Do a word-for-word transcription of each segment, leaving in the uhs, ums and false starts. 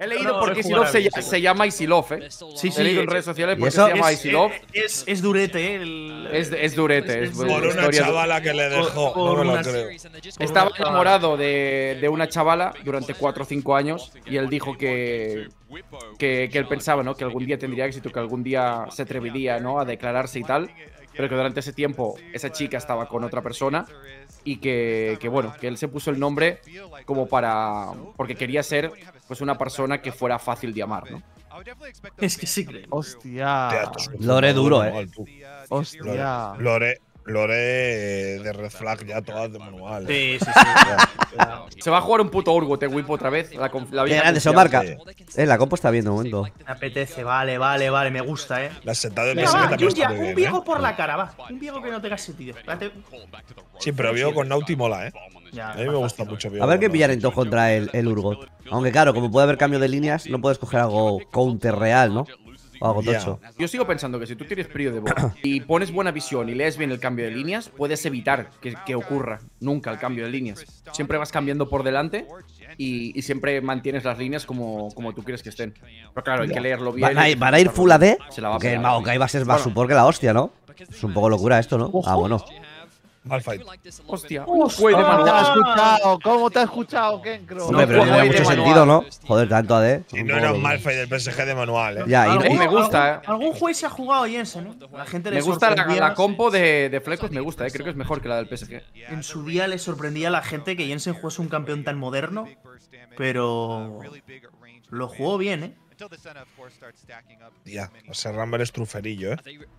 He leído porque Isilov se, se llama Isilov, ¿eh? Sí, sí. He leído en redes sociales porque eso? se llama Es, Isilov. es, es durete, ¿eh? El, Es, es durete. Es, es Por una historia- chavala que le dejó. por No me lo unas- creo. Estaba enamorado de, de una chavala durante cuatro o cinco años y él dijo que, que, que él pensaba, ¿no? Que algún día tendría éxito, que algún día se atrevería, ¿no? A declararse y tal, pero que durante ese tiempo esa chica estaba con otra persona y que, que bueno, que él se puso el nombre como para… porque quería ser pues una persona que fuera fácil de amar, ¿no? Es que sí, creo. Hostia. Teatro, es un Lore fútbol duro, manual, tú. Hostia. Lore, Lore de Red Flag ya todas de manual. Sí, sí, sí. Se va a jugar un puto Urgot, eh, Whip, otra vez. La, conf- la Qué vieja grande, se confianza. marca. Eh, la compo está bien de momento. Me apetece, vale, vale, vale, me gusta, eh. La sentada de Venga, P S G va, también Yuya, está muy un bien, viejo ¿eh? por la cara, va. Un viejo que no tenga sentido. Espérate. Sí, pero Viego con Nauti mola, ¿eh? Ya, A mí me gusta mucho Viego. A ver qué con pillar Nauti. entonces contra el, el Urgot. Aunque claro, como puede haber cambio de líneas, no puedes coger algo counter real, ¿no? O algo Ya. tocho. Yo sigo pensando que si tú tienes frío de boca y pones buena visión y lees bien el cambio de líneas, puedes evitar que, que ocurra nunca el cambio de líneas. Siempre vas cambiando por delante y, y siempre mantienes las líneas como, como tú quieres que estén. Pero claro, hay que leerlo bien. ¿Van a, ir- van a ir full A D? Se la va a Que el pegar. Maokai va a ser más support que la hostia, ¿no? Es un poco locura esto, ¿no? Ah, bueno. Malphite. Hostia, un juez de ¿Cómo te has manual. escuchado? ¿Cómo te has escuchado, Kenkro? Hombre, pero no juego tiene de mucho manual. sentido, ¿no? Joder, tanto A D. Si no era un Malphite del P S G de manual, ¿eh? Ya, y, Algo y- me gusta, eh. Algún, algún juez se ha jugado Jensen, ¿eh? La gente le Me gusta la, sorprendía- la compo de, de Flecos, me gusta, eh. Creo que es mejor que la del P S G. En su día le sorprendía a la gente que Jensen jugase un campeón tan moderno, pero lo jugó bien, ¿eh? Ya, o sea, Rumble es truferillo, ¿eh?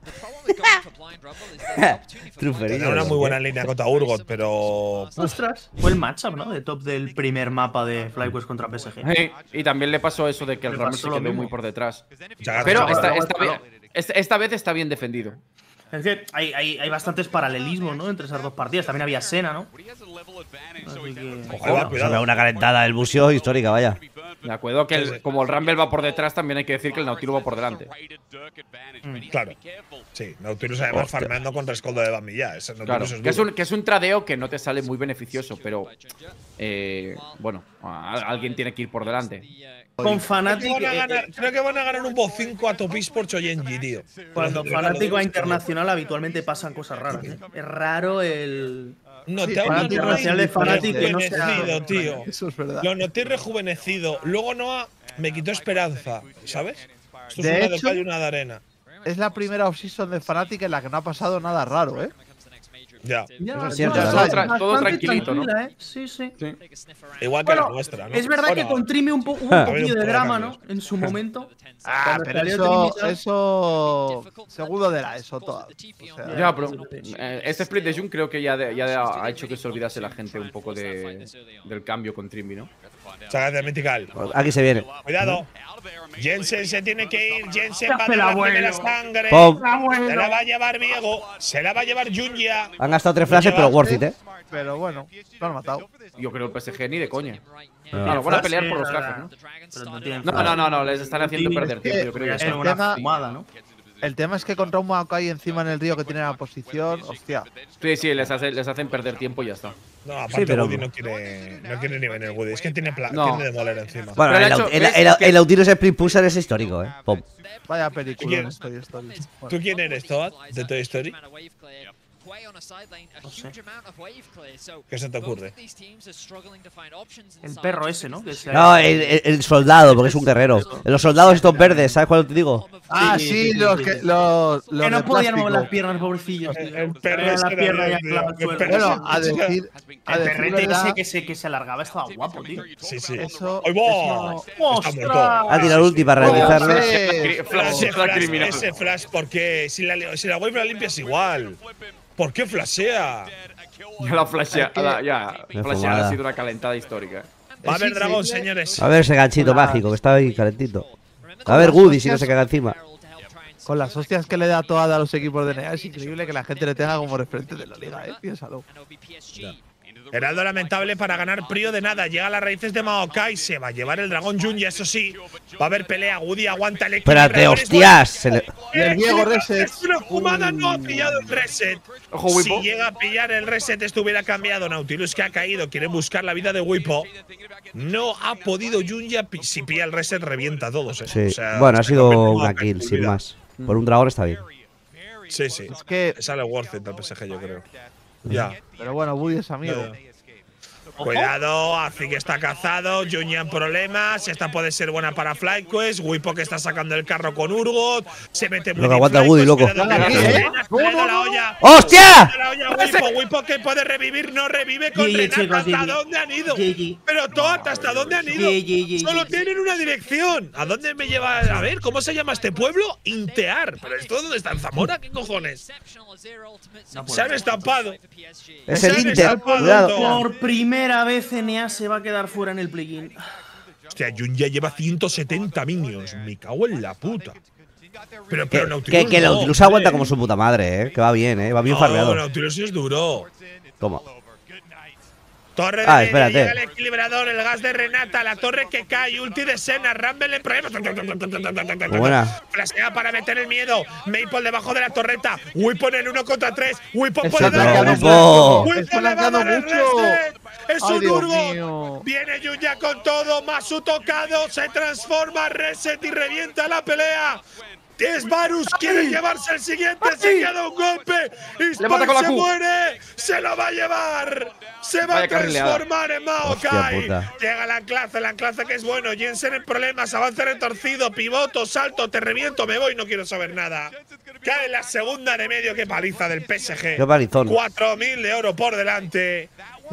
Truferillo. Tenía una muy buena línea contra Urgot, pero. Ostras, fue el matchup, ¿no? De top del primer mapa de FlyQuest contra P S G. Eh, Y también le pasó eso de que el Le Rumble pasó se lo quedó mismo. muy por detrás. Ya, Pero ya, esta, ya. esta, vez, esta, esta vez está bien defendido. Es que hay, hay, hay bastantes paralelismos, ¿no? Entre esas dos partidas. También había Sena, ¿no? Así que… Ojalá, Se cuidado. ve una calentada del Busio histórica, vaya. De acuerdo que el- como el Rumble va por detrás, también hay que decir que el Nautilus va por delante. Claro. Sí, Nautilus además farmeando con rescoldo de Bamilla. Ese Nautilus Claro, es que es, duro. un, que es un tradeo que no te sale muy beneficioso, pero eh, bueno, a- alguien tiene que ir por delante. Con Creo Fnatic, que, van a eh, ganar, creo que van a ganar un Bo cinco a Top Esports o Genji, tío. cuando Fnatic va internacional habitualmente pasan cosas raras, ¿eh? Es raro el… No, Sí, te Fnatic hablo no es de Fnatic que no sea- rejuvenecido, tío. Eso es verdad. Lo noté rejuvenecido. Luego Noah me quitó esperanza, ¿sabes? Esto es De una de hecho- cal y una de arena. Es la primera offseason de Fnatic en la que no ha pasado nada raro, ¿eh? Ya. Ya, Eso es cierto, ya, todo bastante tra- todo tranquilito, ¿no? tranquila, ¿eh? Sí, sí. Igual que la Bueno, nuestra, ¿no? es verdad Bueno, que con Trimi un po- hubo un ha habido poquillo un de par de drama, ¿no? cambios. En su momento. Ah, Cuando pero salió eso, Trimi y tal. eso segundo de la ESO todas. O sea, Ya, pero eh, este split de Jun creo que ya, de- ya ha hecho que se olvidase la gente un poco de, del cambio con Trimby, ¿no? Sagas de Mythical. Aquí se viene. Cuidado. Jensen se tiene que ir. Jensen va a el dar la abuelo. primera sangre. Pum. Se la va a llevar Viego. Se la va a llevar Junya. Han gastado tres flashes, pero worth it, ¿eh? pero bueno, lo han matado. Yo creo el P S G ni de coña. No. Claro, van a pelear Sí, por los la- cajas, ¿no? Pero no tienen No, no, no, no, les están haciendo Timi- perder tiempo, yo creo que Ya ya es está. El una tema- fumada, ¿no? El tema es que contra un Maokai encima en el río que tiene la posición, hostia. Sí, sí, les, hace- les hacen perder tiempo y ya está. No, aparte Sí, pero- Woody no quiere, no quiere ni venir Woody. Es que tiene, pla- No. tiene demoler encima. Bueno, Pero el, el hecho Aut- el, es el- que- el Nautilus Sprint Pusher es histórico, ¿eh? Pum. Vaya película ¿Quién? en Story Story. ¿Tú Bueno, quién eres, Toad? ¿De Toy Story? No sé. ¿Qué se te ocurre? El perro ese, ¿no? Que se- No, el, el- el soldado, porque es un guerrero. Los soldados estos verdes, ¿sabes cuál te digo? Ah, Sí, sí, sí, sí, los sí, que. sí. Los, los Que no de podían mover plástico. las piernas, pobrecillos. tío. El perro Tenía ese la era pierna bien, ya clavada al tío. suelo. El perro Bueno, a decir. A El decir perrete verdad, ese que se, que se alargaba estaba guapo, tío. Sí, sí. Eso. ¡Ay, va! eso- Está muerto. Ha tirado el ulti para Puede realizarlo. ser. Flash, Ese flash flash, criminal. ese flash, ¿por qué? Si la, si la wave la limpias igual. ¿Por qué flashea? Ya la flashea, Es que- la- ya, Qué flashear fumada. ha sido una calentada histórica. Va a Es haber dragón, increíble. señores. A ver ese ganchito Hola. mágico que está ahí calentito. A ver Woody si no se caga encima. Con las hostias que le da toda a los equipos de N E A, es increíble que la gente le tenga como referente de la liga, eh. Piénsalo. Heraldo lamentable para ganar Prio de nada. Llega a las raíces de Maokai. Se va a llevar el dragón Junya, eso sí. Va a haber pelea. Woody aguanta el equilibrio. Espérate, hostias. Se le... Y el Diego reset. Es una fumada, no ha pillado el reset. Ojo, Si Wipo. llega a pillar el reset, esto hubiera cambiado. Nautilus que ha caído. Quiere buscar la vida de Wipo. No ha podido Junya. Si pilla el reset, revienta a todos. Eh. Sí. O sea, Bueno, ha se sido convierte en una una kill, sin vida. más. Por un dragón está bien. Sí, sí. Es que, Sale worth it al P S G, yo creo. Ya. pero bueno, Woody es amigo. Ya. Cuidado, Azi que está cazado, Junya en problemas, esta puede ser buena para FlyQuest, Wipo que está sacando el carro con Urgot, se mete muy Lo que bien aguanta FlyQuest, Woody, loco. cuidado, Dale, que ¿eh? Renata, se le da la olla. ¡Hostia! Se le da la olla a Wipo, Wipo que puede revivir, no revive con G G, Renata, chicos, ¿hasta G G. dónde han ido? G G. Pero Toat, ¿hasta dónde han ido? G G, G G. Solo tienen una dirección. ¿A dónde me lleva? A ver, ¿cómo se llama este pueblo? Intear. ¿Pero esto dónde está? ¿En Zamora? ¿Qué cojones? Se han estampado. Es el Se han Inter. estampado Cuidado. todo. Por primera vez N A se va a quedar fuera en el play-in. Hostia, Junya lleva ciento setenta minions. Me cago en la puta. Pero, Que, pero Nautilus que, que no, Nautilus hombre. aguanta como su puta madre, eh. Que va bien, eh. Va bien No, farmeado. Nautilus es duro. Toma. Torre de Ah, medio, espérate. llega el equilibrador, el gas de Renata, la torre que cae, ulti de Senna, Rumble en problemas. Muy buena. Flashea para meter el miedo. Maple debajo de la torreta. Wipo en el uno contra tres. Wipo Está puede dar el flanqueando reset. mucho. Wipo Está le va a flanqueando dar el mucho. reset. Es Ay, un Dios Urgot. mío. Viene Junya con todo. Masu tocado. Se transforma, reset y revienta la pelea. Es Varus, quiere llevarse el siguiente, se queda un golpe. Y Le mata con la se Q. muere, se lo va a llevar. Se va Vaya a carrileada. transformar en Hostia Maokai. puta. Llega la clase, la clase que es bueno. Jensen en problemas, avance retorcido, pivoto, salto, te reviento, me voy, no quiero saber nada. Cae la segunda de medio, qué paliza del P S G. Qué palizón. cuatro mil de oro por delante.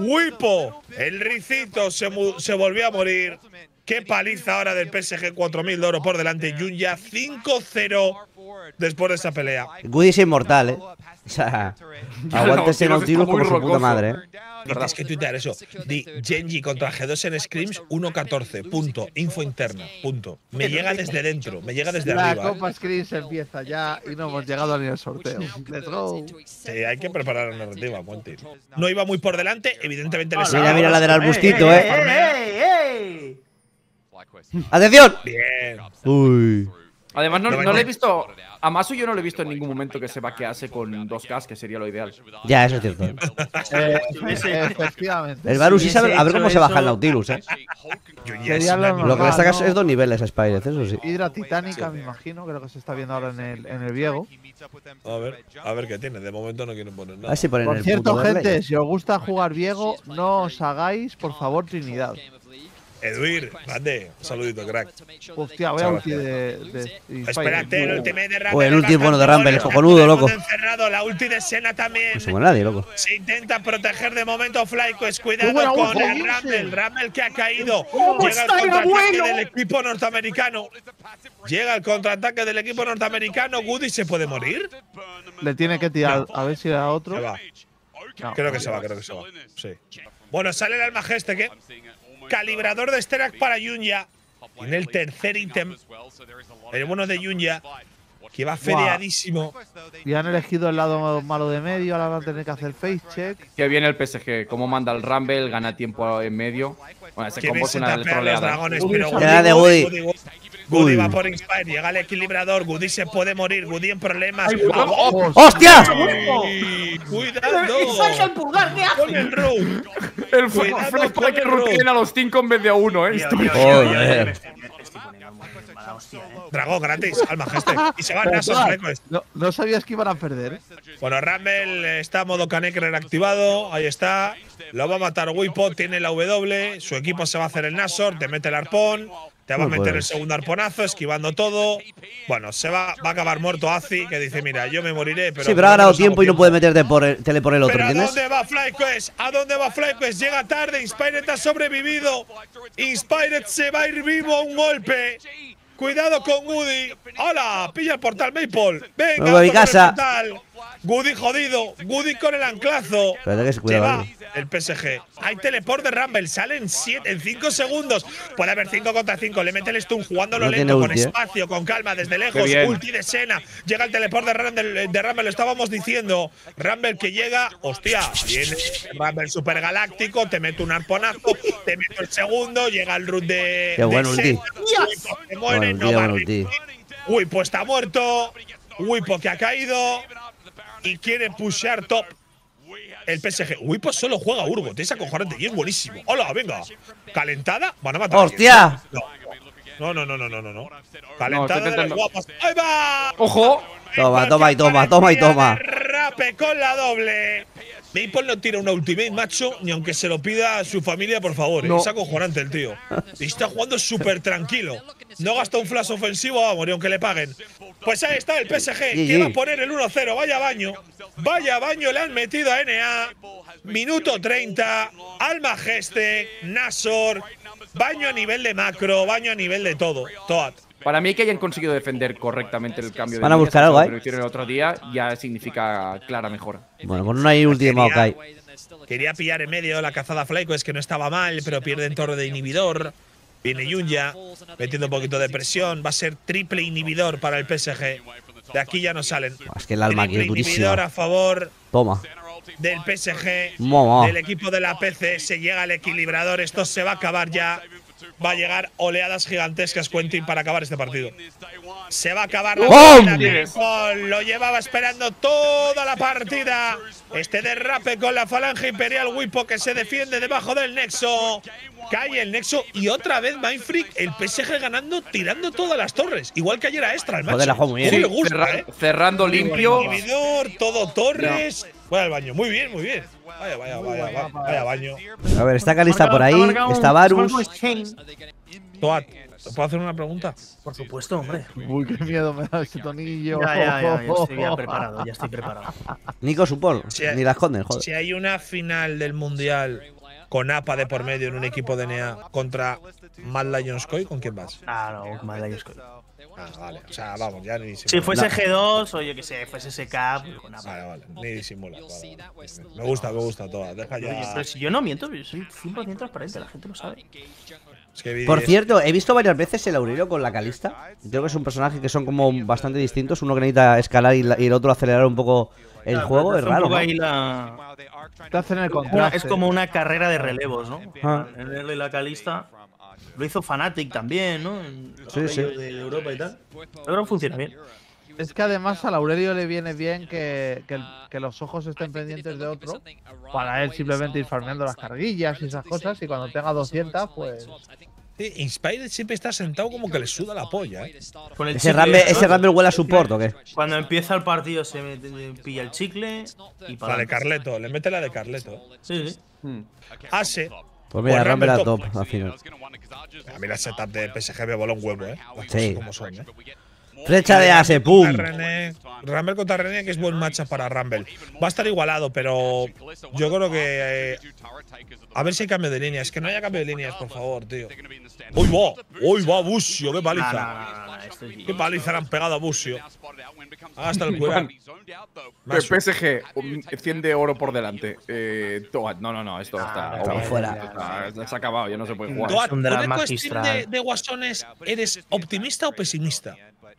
Wipo, el ricito se, mu- se volvió a morir. Qué paliza ahora del P S G, cuatro mil de oro por delante. Junya cinco cero después de esa pelea. Woody es inmortal, eh. O sea, aguante ese Nautilus como su puta madre, eh. Tienes que tuitear eso. Di Genji contra G dos en Scrims uno catorce. Punto. Info interna. Punto. Me llega desde dentro. Me llega desde La arriba. ¿eh? Copa Screens empieza ya y no hemos llegado ni al sorteo. Let's go. Sí, hay que preparar la narrativa, Monty. No iba muy por delante, evidentemente le Mira, sacaba. mira la del arbustito, ¡Ey, eh. ey, ey! ¡Atención! Bien. Uy. Además, no, No, no no. le he visto. A Masu yo no le he visto en ningún momento que se vaquease con dos K, que sería lo ideal. Ya, eso es cierto. eh. Eh, Efectivamente. El Varus sí Si sabe. hubiese A ver cómo hecho se baja el eso- Nautilus, eh. Junya es Sería una lo mierda. Lo que le sacas no. es dos niveles a Spires, eso sí. Hidra titánica, me imagino, creo que se está viendo ahora en el, en el Viego. A ver, a ver qué tiene. De momento no quieren poner A nada. ver si ponen Por el cierto, puto Overlay. gente, si os gusta jugar Viego, no os hagáis, por favor, Trinidad. Eduir, grande. Un saludito, crack. Hostia, voy a Muchas ulti de. de Inspire. Espérate, el ultimate de Rumble. Uy, el es ulti bueno de bastante Rumble, bueno. cojonudo, Todo el loco. mundo encerrado, la ulti de Senna también. No se muere nadie, loco. Se intenta proteger de momento FlyQuest. Cuidado buena con ulti, el Jensen. Rumble. El Rumble que ha caído. ¿Cómo Llega el está el contraataque abuelo? del equipo norteamericano. Llega el contraataque del equipo norteamericano. Woody se puede morir. Le tiene que tirar, a ver si era Se otro. va. No. Creo que se va, creo que se va. Sí. Bueno, sale el alma Geste, que calibrador de Sterak para Junya. En el tercer ítem. El bueno de Junya, que va fedeadísimo. Y han elegido el lado malo de medio, ahora van a tener que hacer face check. Que viene el P S G, cómo manda el Rumble, gana tiempo en medio. Bueno, ese Que combo bien es se una tapean los troleada. dragones, Woody pero se Woody, Era de Woody, Woody. Woody, Woody Uy. va por Inspire, llega el equilibrador, Woody se puede morir, Woody en problemas. ¡Oh! ¡Hostia! Uy, ¡Cuidado! ¡Saca el pulgar! ¿Qué Con hace? el rogue. El Cuidado Flash con para que el rogue. ruteen a los cinco en vez de a uno, eh. Esto- Joder. Dragón gratis, alma Geste. Y se van Nasos FlyQuest. No, no sabías que iban a perder. ¿eh? Bueno, Rumble está modo Canecrer activado. Ahí está. Lo va a matar Wipo. Tiene la W. Su equipo se va a hacer el Nasor. Te mete el arpón. Te va a Muy meter bueno. el segundo arponazo, esquivando todo. Bueno, se va, va a acabar muerto Azi, que dice: Mira, yo me moriré, pero. Sí, pero ha ganado por lo menos tiempo y no hago puede meterte por el, tele por el otro, ¿Pero a ¿entiendes? dónde va FlyQuest? ¿A dónde va FlyQuest? Llega tarde. Inspired ha sobrevivido. Inspired se va a ir vivo a un golpe. Cuidado con Woody. ¡Hola! Pilla el portal Maple. Venga, Me voy a mi toma el casa. portal. Goody jodido. Goody con el anclazo. Espérate que se Se cuida, va vale. el P S G. Hay teleport de Rumble. Sale en cinco segundos. Puede haber cinco contra cinco. Le mete el stun jugándolo No lento, tiene con ulti, ¿eh? espacio, con calma, desde Qué lejos. bien. Ulti de Senna. Llega el teleport de Rumble. De Rumble, lo estábamos diciendo. Rumble que llega. Hostia, viene Rumble super galáctico. Te mete un arponazo. Te mete el segundo. Llega el root de. Qué buen de ulti. Senna. Wipo se muere, Buen no ulti, va buen a ulti. Wipo está muerto. Wipo que ha caído. Y quiere pushear top. El P S G. Wipo solo juega Urgot. Es acojonante y es buenísimo. ¡Hola, venga! ¿Calentada? Van a matar. a ¡Hostia! alguien. No, no, no, no, no, no. no. Calentada estoy de las intentando. guapas. ¡Ahí va! ¡Ojo! Toma, toma y toma, toma y toma. Rape con la doble. Maple no tira una ultimate, macho, ni aunque se lo pida a su familia, por favor. No. Es acojonante el tío. Y está jugando súper tranquilo. No gasta un flash ofensivo, vamos, ni aunque le paguen. Pues ahí está el P S G, G G. que va a poner el uno cero. Vaya baño. Vaya baño le han metido a N A. Minuto treinta. Al Majeste, Nasor. Baño a nivel de macro, baño a nivel de todo. Toad. Para mí que hayan conseguido defender correctamente el cambio de Van a líneas, buscar que algo, lo ¿eh? que lo hicieron el otro día ya significa clara mejora. Bueno, con una ahí ulti de Maokai. Quería pillar en medio la cazada Flyco, es que no estaba mal, pero pierde en torre de inhibidor. Viene Yunya, metiendo un poquito de presión. Va a ser triple inhibidor para el P S G. De aquí ya no salen. Es que el alma aquí Triple es durísima. inhibidor a favor Toma. del P S G, Mamá. del equipo de la P C. Se llega al equilibrador. Esto se va a acabar ya. Va a llegar oleadas gigantescas, Quentin, para acabar este partido. Se va a acabar la ¡Bum! partida. Maple lo llevaba esperando toda la partida. Este derrape con la falange imperial. Wipo que se defiende debajo del nexo. Cae el nexo y otra vez Mindfreak, el P S G ganando, tirando todas las torres. Igual que ayer a Extra, el macho. Joder, la juego muy bien. ¿Cómo Sí, le gusta, cerra- eh? cerrando limpio. Inhibidor, todo torres. Voy al baño. Muy bien, muy bien. Vaya, vaya, vaya, vaya, vaya baño. A ver, está Kalista por ahí. Está Varus. Toad, ¿te puedo hacer una pregunta? Por supuesto, hombre. Uy, qué miedo me da ese tonillo. Ya, ya, ya, ya estoy ya preparado, ya estoy preparado. Nico Supol. Sí. Ni la esconden, joder. Si hay una final del Mundial con A P A de por medio en un equipo de N A contra Mad Lions Koi, ¿con quién vas? Ah, no, Mad Lions Koi. Ah, vale. O sea, vamos, ya ni disimulas. Si fuese G dos o yo que sé, fuese S K, pues con Vale, vale, ni disimulas. Vale, vale. Me gusta, me gusta toda. Deja Oye, ya. pero si yo no miento, yo soy cien por ciento transparente, la gente lo sabe. Es que Por es- cierto, he visto varias veces el Aurelio con la Kalista. Creo que es un personaje que son como bastante distintos. Uno que necesita escalar y, la- y el otro acelerar un poco el juego. Es Hace un raro, poco ¿no? ahí la- Te hacen el una- contraste. es como una carrera de relevos, ¿no? Ah. En el de la Calista. Lo hizo Fnatic también, ¿no? En los Sí, sí. playoffs de Europa y tal. Pero funciona bien. Es que además al Aurelio le viene bien que, que, el- que los ojos estén pendientes de otro. Para él simplemente ir farmeando las carguillas y esas cosas. Y cuando tenga doscientas, pues. Sí, Inspired siempre está sentado como que le suda la polla, ¿eh? Con el Ese chicle, Rumble, ¿no? ese Rumble huele a support, ¿o qué? Cuando empieza el partido se mete- pilla el chicle y para La de Carleto, le mete la de Carleto. Sí, sí. Ase. Pues mira, Pues Rumble a Rumble top, top. al final. A mí la setup de P S G me voló un huevo, ¿eh? Las cosas Sí. como son, ¿eh? Flecha de Ase, pum. Contra René. Rumble contra René, que es buen matchup para Rumble. Va a estar igualado, pero yo creo que. eh, a ver si hay cambio de líneas. Que no haya cambio de líneas, por favor, tío. ¡Uy, va! ¡Uy, va, Busio! ¡Qué No, paliza! no, no, no, no, esto es ¡Qué paliza le han pegado a Busio! Hasta el cuero. El P S G, um, cien de oro por delante. Eh, Toad, no, no, no, esto está. estamos over. fuera. Está- Se ha acabado, ya no se puede jugar. Toad, Es un drama ¿con esto stream de, magistral. de Guasones eres optimista o pesimista?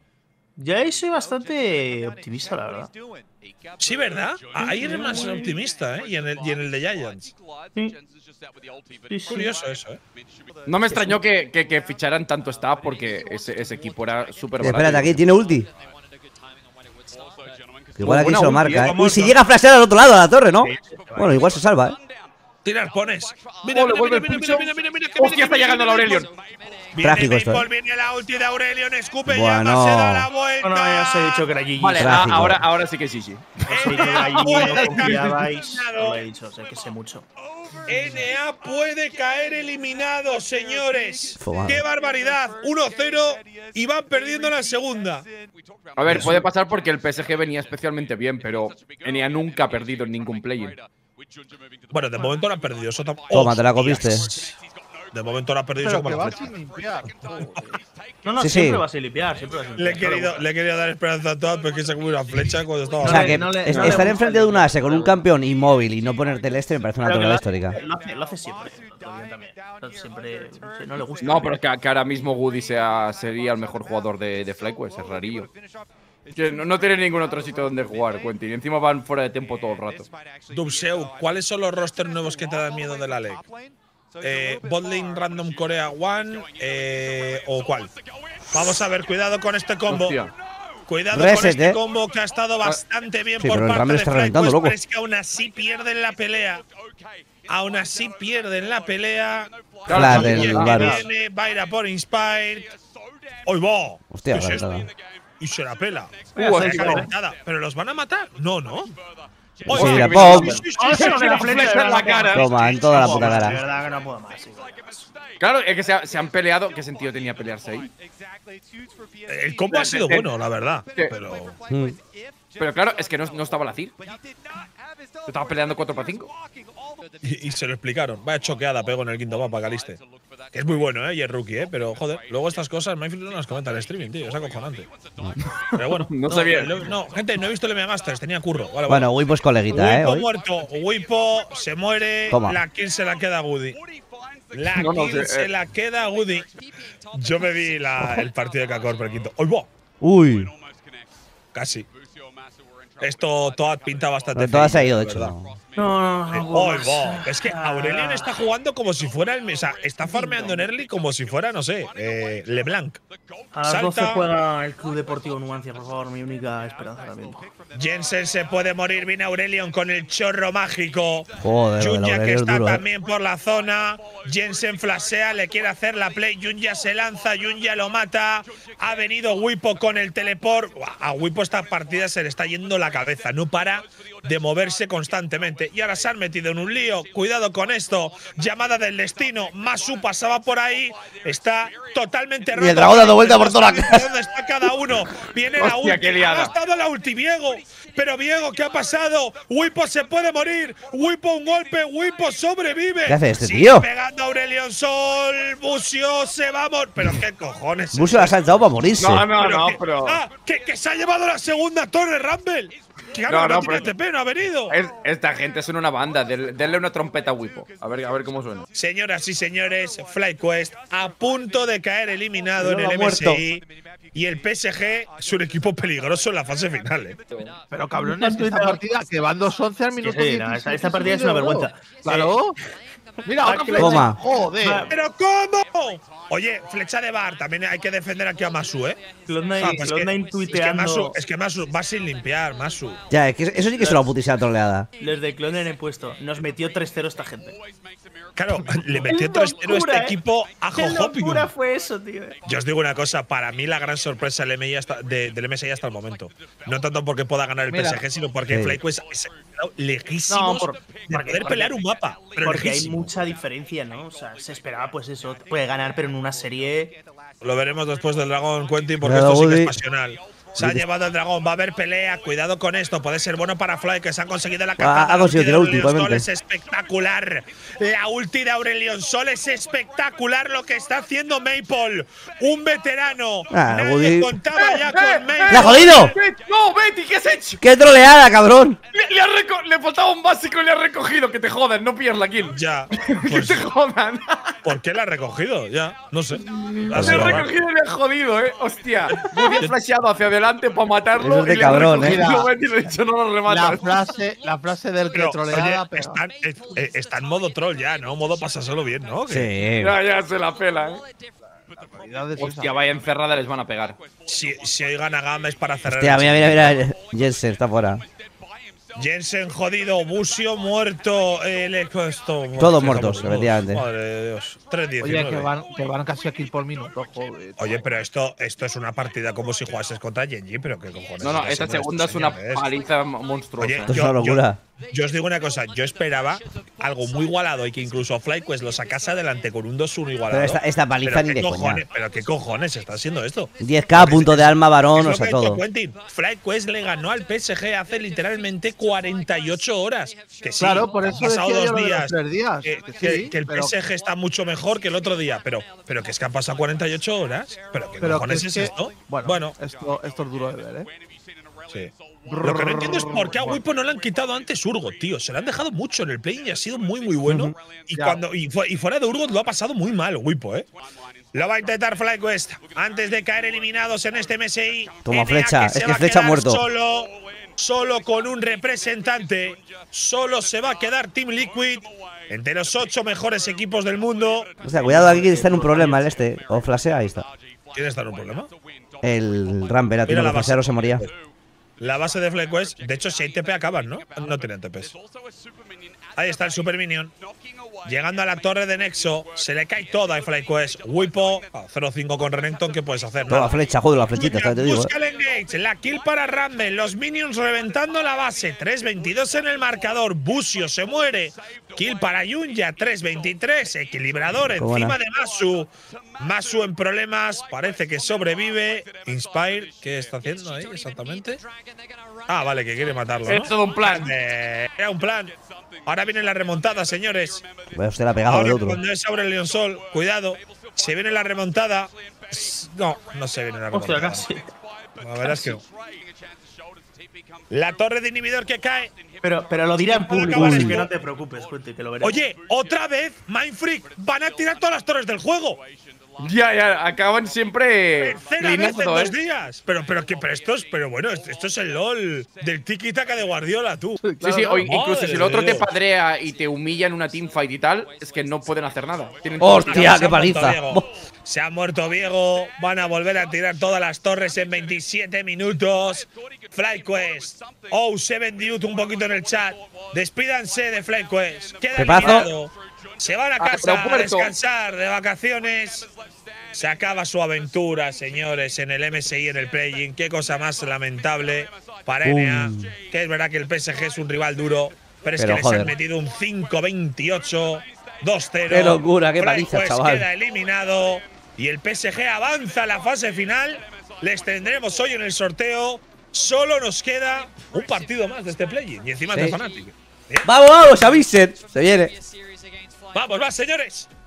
Ya ahí soy bastante optimista, la verdad. Sí, ¿verdad? Ahí eres más optimista, ¿eh? Y en el, y en el de Giants. Sí. Sí, sí. Curioso eso, ¿eh? No me extrañó que, que, que ficharan tanto staff porque ese, ese equipo era súper Eh, barato. Espérate, aquí tiene ulti. Igual aquí Buena se lo ulti, marca, eh, ¿eh? Uy, si llega a flashear al otro lado, a la torre, ¿no? Bueno, igual se salva, ¿eh? Tirar, pones. Mira, Ole, mira, vuelve mira, el mira, pulso. mira, mira, mira, que Hostia, viene, está que llegando el viene, Aurelion. Viene Trágico esto, Maple, eh. viene la ulti de Aurelion, escupe Bueno. llama, se da la vuelta. Bueno, ya os he dicho que era G G. Vale, a- Trágico. ahora, ahora sí que sí, sí. Os he dicho que era G G, no confiabais. Os lo he dicho, o sea que sé mucho. N A puede caer eliminado, señores. Fumado. ¡Qué barbaridad! uno cero y van perdiendo la segunda. A ver, puede pasar porque el P S G venía especialmente bien, pero N A nunca ha perdido en ningún play-in. Bueno, de momento no han perdido. Eso tam- Toma, te la ¡Hostias! comiste. De momento lo ha perdido Pero como que la va flecha. sin limpiar. No, no, Sí, siempre sí. vas a limpiar, siempre vas a limpiar. Le he, querido, le he querido dar esperanza a todas, pero es que se ha comido una flecha cuando estaba. O No sea le- que no le- es- no le estar gusta enfrente el de un ase limpiar, con un pero- campeón inmóvil y no ponerte el este me parece una Pero que troleada lo histórica. hace, lo, hace, lo hace siempre. Todavía también. Lo hace siempre. sí, No le gusta. No, pero que, que ahora mismo Woody sea, sería el mejor jugador de, de FlyQuest, es rarillo. Que no, no tiene ningún otro sitio donde jugar, Quentin. Y encima van fuera de tiempo todo el rato. Dubseu, ¿cuáles son los rosters nuevos que te dan miedo de la ley? Eh, Botlane Random Korea One eh, o cuál? Vamos a ver, cuidado con este combo. Hostia. Cuidado con Reset, este eh. combo que ha estado bastante bien Sí, por pero el parte Rumble de está reventando, FlyQuest, loco. pero es que aún así pierden la pelea. Aún así pierden la pelea. Flash Y del el que Varus. viene va a ir a por Inspire. ¡Hoy va! Hostia, ¿Qué es reventada. esto? Y se la pela. Uh, Esa sí, reventada. ¿Pero los van a matar? No, no. Sí, Oye, la sí, pop. sí, sí, sí, Oh, sí, pero sí, la sí, flecha sí, en la cara. Toma, en toda la puta De cara. verdad que no puedo más. sí. Claro, es que se, ha- se han peleado. ¿Qué sentido tenía pelearse ahí? El combo ha sido bueno, la verdad. Pero. Mm. Pero claro, es que no, no estaba la C I R. Estaba peleando cuatro para cinco. Y, y se lo explicaron. Vaya choqueada pego en el quinto mapa, Caliste. Que es muy bueno, ¿eh? Y es rookie, ¿eh? Pero, joder, luego estas cosas Mayfield no las comenta en el streaming, tío. Es acojonante. Pero bueno. No sabía. No, no, gente, no he visto el M M Masters. Tenía curro. Vale, Bueno, Wipo es coleguita, ¿eh? Wipo Hoy. muerto. Wipo se muere. Toma. La kill se la queda a Woody. La No, no, kill sí, se eh. la queda a Woody. Yo me vi la- el partido de Kakor por el quinto. ¡Hoy va! Uy. Casi. Esto Toad pinta bastante. De todas se ha feillo, ido, de la hecho. verdad. no. No, no, no. Eh, no puedo ¡Hoy más. va! Es que Aurelion está jugando como si fuera el. O sea, está farmeando en early como si fuera, no sé, eh, LeBlanc. A las doce Salta. juega el Club Deportivo Numancia, por favor, mi única esperanza ahora mismo. Jensen se puede morir. Viene Aurelion con el chorro mágico. Joder, lo del Junya que Aurelio es está duro, ¿eh? también por la zona. Jensen flashea, le quiere hacer la play. Junya se lanza, Junya lo mata. Ha venido Wipo con el teleport. Buah, a Wipo esta partida se le está yendo la cabeza. No para de moverse constantemente. Y ahora se han metido en un lío. Cuidado con esto. Llamada del destino. Masu pasaba por ahí. Está totalmente Y el dragón dando vuelta por toda la cara. ¿Dónde está cada uno? Viene la Hostia, ulti. qué Ha liada. gastado la ulti, Viego. Pero Viego, ¿qué ha pasado? Wipo se puede morir. Wipo un golpe. Wipo sobrevive. ¿Qué hace este Sigue tío? pegando a Aurelion Sol. Busio se va a morir. Pero qué cojones. Bush la ha saltado para morirse. No, no, Pero no, que- pero. Ah, que, que se ha llevado la segunda torre Rumble. Que No, no, no, tiene pero- T P, no ha venido. Es- esta gente son una banda. Del- Denle una trompeta a Wipo. A ver, a ver cómo suena. Señoras y señores, FlyQuest a punto de caer eliminado No en lo el ha muerto. M S I. Y el P S G es un equipo peligroso en la fase final. ¿eh? Pero cabrones, que esta partida que van dos once al minuto. sí, no, esta- esta partida es una vergüenza. Claro. Mira, otra flecha. Toma. Joder. ¿Pero cómo? Oye, flecha de bar. También hay que defender aquí a Masu, ¿eh? Cloud nine, Ah, pues Cloud que- nine es que tuiteando. Masu, es que Masu va sin limpiar, Masu. Ya, es que eso sí que es una putísima troleada. Los de Cloud nine he puesto. Nos metió tres cero esta gente. Claro, le metió Qué tres cero a este locura, ¿eh? equipo a ¡Qué Jojopium. locura fue eso, tío! Yo os digo una cosa, para mí la gran sorpresa del, M I hasta, de- del M S I hasta el momento. No tanto porque pueda ganar el Mira. P S G, sino porque Sí. FlyQuest se ha quedado lejísimos No, por- de porque- poder porque- pelear un mapa. Pero Porque hay lejísimos. mucha diferencia, ¿no? O sea, se esperaba, pues eso, puede ganar, pero en una serie. Lo veremos después del dragón, Quentin, porque Cuidado, esto sí que Woody. es pasional. Se ha llevado el dragón, va a haber pelea, cuidado con esto, puede ser bueno para Fly, que se han conseguido la cazada. ha conseguido La ulti tirar de ulti, Aurelion Sol igualmente. es espectacular. La ulti de Aurelion Sol es espectacular lo que está haciendo Maple. Un veterano. Ah, Nadie Woody. contaba ya con Maple. ¡La ha jodido! Bet- ¡No, Betty! ¿Qué has hecho? ¡Qué troleada, cabrón! Le, le, ha reco- le faltaba un básico y le ha recogido. Que te jodan, no pillas la kill. Ya. Que Pues, te jodan. ¿por qué la ha recogido? Ya, no sé. Le Ha ha sido raro. recogido y le ha jodido, eh. Hostia. Woody ha flasheado hacia adelante para matarlo. Eso es de y le ha cabrón, eh. recogido Betty y le ha dicho no lo La rematas. frase, la frase del que Pero, troleada, oye, pero. está, eh, eh, está en modo troll ya, ¿no? Modo pasárselo bien, ¿no? Que Sí. Ya, ya se la pela, eh. realidad es esa. Hostia, vaya encerrada les van a pegar. Si, si hoy gana Gama es para cerrar. Hostia, el mira, mira, mira. Jensen está fuera. Jensen jodido, Busio muerto, el esto. Todos muertos, efectivamente. Madre de Dios. tres Oye, diecinueve. que van, que van casi a kill por minuto, joder. Oye, pero esto, esto es una partida como si jugases contra Genji, pero qué cojones. No, no, está esta haciendo segunda es esto, una señores? paliza monstruosa. Oye, eh. Esto es yo, una locura. yo- yo os digo una cosa, yo esperaba algo muy igualado y que incluso FlyQuest lo sacase adelante con un dos uno igualado. Pero esta, esta paliza pero ni qué de cojones, coña. pero qué cojones está haciendo esto. diez K, punto de alma, varón, Es lo o sea, que ha dicho todo. Quentin. FlyQuest le ganó al P S G hace literalmente cuarenta y ocho horas. Que sí, Claro, por han eso pasado decía yo dos lo de los días. tres días. Que, Que que- sí, que el pero- P S G está mucho mejor que el otro día. Pero, pero que es que han pasado cuarenta y ocho horas. ¿Pero qué Pero cojones que es, que- esto? Bueno, bueno esto, esto es duro de ver, ¿eh? sí. Lo que no entiendo es por qué a Wipo no le han quitado antes Urgot, tío. Se le han dejado mucho en el play y ha sido muy, muy bueno. Y, Ya. cuando, y, fu- y fuera de Urgot lo ha pasado muy mal, Wipo, ¿eh? Lo va a intentar FlyQuest antes de caer eliminados en este M S I. Toma N A flecha, se es que va a flecha quedar muerto. Solo, solo con un representante. Solo se va a quedar Team Liquid entre los ocho mejores equipos del mundo. O sea, cuidado, aquí está en un problema el este. O flashea, ahí está. ¿Quién está en un problema? El Ramper, a ti Mira no la que base. flashear o se moría. La base de FlyQuest. De hecho, si hay T P acaban, ¿no? No tienen T Ps. Ahí está el Super Minion. Llegando a la torre de Nexo. Se le cae todo a FlyQuest. Wipo. Oh, cero cinco con Renekton. ¿Qué puedes hacer? Toda la Nada. flecha, joder, la flechita, Julian te digo. busca Eh. el engage. La kill para Rumble. Los minions reventando la base. tres veintidós en el marcador. Busio se muere. Kill para Yunya. tres veintitrés. Equilibrador Qué encima buena. de Masu. Masu en problemas. Parece que sobrevive. Inspire. ¿Qué está haciendo ahí exactamente? Ah, vale, que quiere matarlo, ¿no? Es todo un plan. Eh, Era un plan. Ahora viene la remontada, señores. Vaya, usted la ha pegado al Ahora otro. cuando es Aurelion León Sol, cuidado. Se viene la remontada. No, no se viene la Hostia, remontada. casi. La verdad es que no. La torre de inhibidor que cae. Pero, pero lo dirá en Puede público, acabar así esto. que no te preocupes, Puente, que lo veremos. Oye, otra vez, Mindfreak. Van a tirar todas las torres del juego. Ya, ya, acaban siempre Tercera vez en linando, dos ¿eh? días. Pero, pero, que, pero esto es, pero bueno, esto esto es el LOL del tiki-taka de Guardiola, tú. Sí, sí, o incluso Madre si el otro de te Dios. padrea y te humilla en una teamfight y tal, es que no pueden hacer nada. Tienen ¡Hostia, Se qué ha muerto paliza! Viego. Se ha muerto Viego. Van a volver a tirar todas las torres en veintisiete minutos. FlyQuest. Oh, Seven Dude un poquito en el chat. Despídanse de FlyQuest. Queda Pepazo. eliminado. Se van a casa a Aeropuerto. descansar de vacaciones. Se acaba su aventura, señores, en el M S I, en el play-in. Qué cosa más lamentable para N A. Um. Que es verdad que el P S G es un rival duro, pero es Pero, que les joder. han metido un cinco veintiocho, dos cero. Qué locura, qué paliza, FlyQuest chaval. queda eliminado y el P S G avanza a la fase final. Les tendremos hoy en el sorteo. Solo nos queda un partido más de este play-in y encima Sí. de Fnatic. ¡Vamos, vamos, avisen! Se viene. Vamos, va, señores.